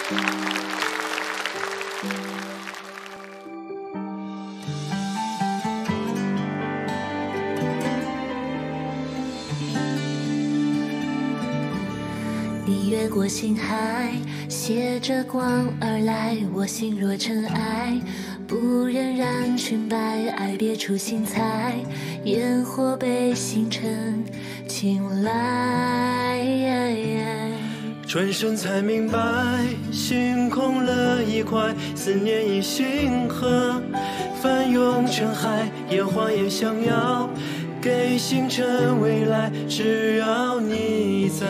你越过星海，携着光而来，我心若尘埃，不忍染裙摆，爱别出心裁，烟火被星辰青睐。 转身才明白，心空了一块，思念已星河，翻涌成海，烟花也想要给星辰未来，只要你在。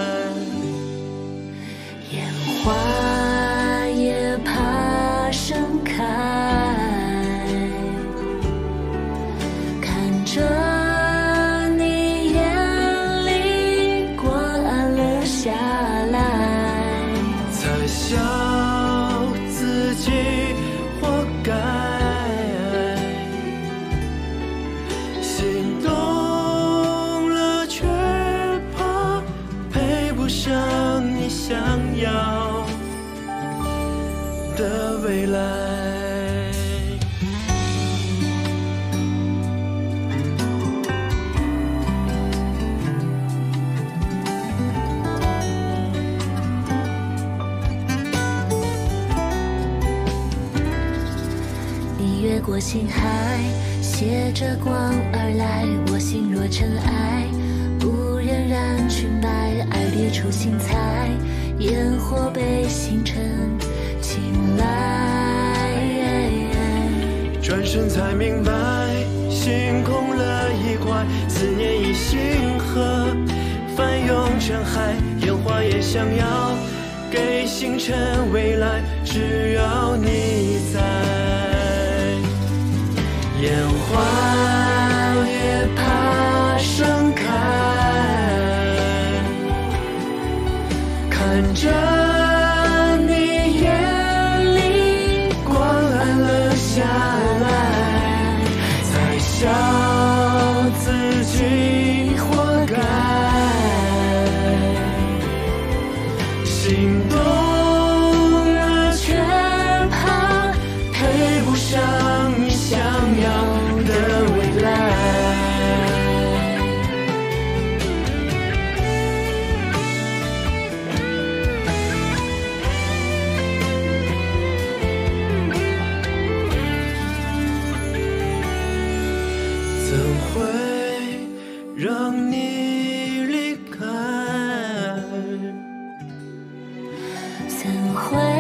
烟花也怕盛开，看着你眼里光暗了下来， 才笑自己活该，心动了却怕配不上你想要的未来。 你越过星海，携着光而来，我心若尘埃，不忍染裙摆，爱别出心裁，烟火被星辰青睐。 转身才明白，心空了一块，思念已星河，翻涌成海，烟花也想要给星辰未来，只要你在。烟花也怕盛开，看着你眼里光暗了下来，才笑自己活该，心动了却怕配不上你想要的未来。怎会让你离开？ 怎会